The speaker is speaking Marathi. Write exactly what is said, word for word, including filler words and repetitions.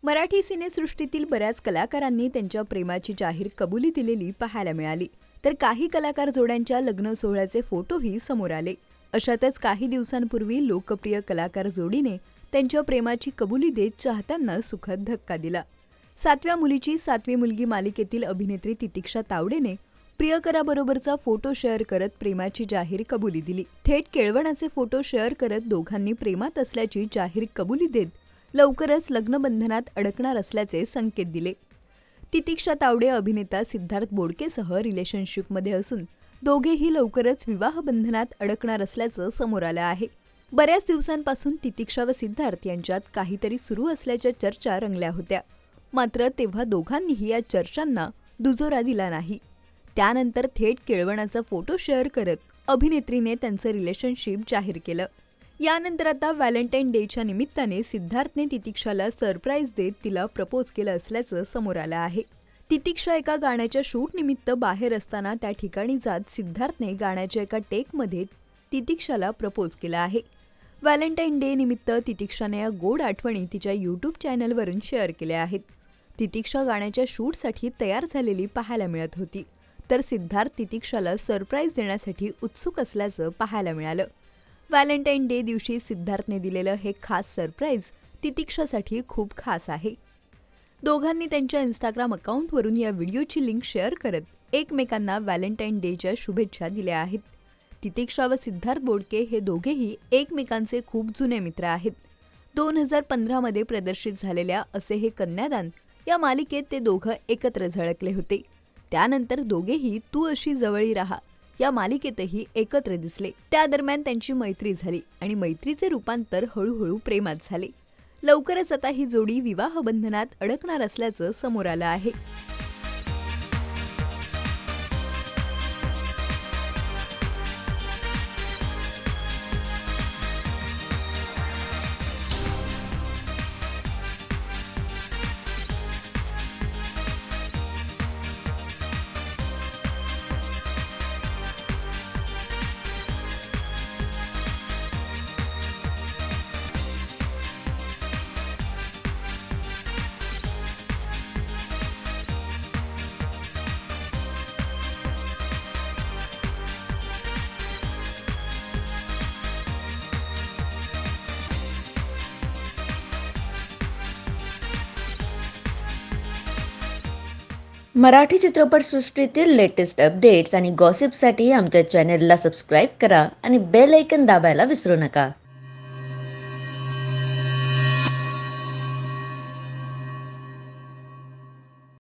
मराठी सिनेसृष्टीतील बऱ्याच कलाकारांनी त्यांच्या प्रेमाची जाहीर कबुली दिलेली पाहायला मिळाली, तर काही कलाकार जोड्यांच्या लग्न सोहळ्याचे फोटोही समोर आले। अशातच काही दिवसांपूर्वी लोकप्रिय कलाकार जोडीने त्यांच्या प्रेमाची कबुली देत चाहत्यांना सुखद धक्का दिला। सातव्या मुलीची सातवी मुलगी मालिकेतील अभिनेत्री तितिक्षा तावडेने प्रियकराबरोबरचा फोटो शेअर करत प्रेमाची जाहीर कबुली दिली। थेट केळवणाचे फोटो शेअर करत दोघांनी प्रेमात असल्याची जाहीर कबुली देत लवकरच लग्नबंधनात अडकणार असल्याचे संकेत दिले। तितिक्षा तावडे अभिनेता सिद्धार्थ बोडकेसह रिलेशनशिपमध्ये असून दोघेही लवकरच विवाह बंधनात अडकणार असल्याचं समोर आलं आहे। बऱ्याच दिवसांपासून तितिक्षा व सिद्धार्थ यांच्यात काहीतरी सुरू असल्याच्या चर्चा रंगल्या होत्या, मात्र तेव्हा दोघांनीही या चर्चांना दुजोरा दिला नाही। त्यानंतर थेट केळवणाचा फोटो शेअर करत अभिनेत्रीने त्यांचं रिलेशनशिप जाहीर केलं। यानंतर आता व्हॅलेंटाईन डेच्या निमित्ताने सिद्धार्थने तितिक्षाला सरप्राईज देत तिला प्रपोज केलं असल्याचं समोर आलं आहे। तितिक्षा एका गाण्याच्या शूट निमित्त बाहेर असताना त्या ठिकाणी जात सिद्धार्थने गाण्याच्या एका टेकमध्ये तितिक्षाला प्रपोज केला आहे। व्हॅलेंटाईन डे निमित्त तितिक्षाने या गोड आठवणी तिच्या यूट्यूब चॅनलवरून शेअर केल्या आहेत। तितिक्षा गाण्याच्या शूटसाठी तयार झालेली पाहायला मिळत होती, तर सिद्धार्थ तितिक्षाला सरप्राईज देण्यासाठी उत्सुक असल्याचं पाहायला मिळालं। व्हॅलेंटाईन डे दिवशी सिद्धार्थने दिलेलं हे खास सरप्राईज तितिक्षासाठी खूप खास आहे। दोघांनी त्यांच्या इंस्टाग्राम अकाउंटवरून या व्हिडिओची लिंक शेअर करत एकमेकांना व्हॅलेंटाईन डेच्या शुभेच्छा दिल्या आहेत। तितिक्षा व सिद्धार्थ बोडके हे दोघेही एकमेकांचे खूप जुने मित्र आहेत। दोन हजार पंधरा मध्ये प्रदर्शित झालेल्या असे हे कन्यादान या मालिकेत ते दोघं एकत्र झळकले होते। त्यानंतर दोघेही तू अशी जवळी राहा या मालिकेतही एकत्र दिसले। त्या दरम्यान त्यांची मैत्री झाली आणि मैत्रीचे रूपांतर हळूहळू प्रेमात झाले। लवकरच आता ही जोडी विवाह बंधनात अडकणार असल्याचं समोर आलं आहे। मराठी चित्रपटसृष्टीतील लेटेस्ट अपडेट्स आणि गॉसिपसाठी आमच्या चॅनेलला सबस्क्राईब करा आणि बेल आयकॉन दाबायला विसरू नका।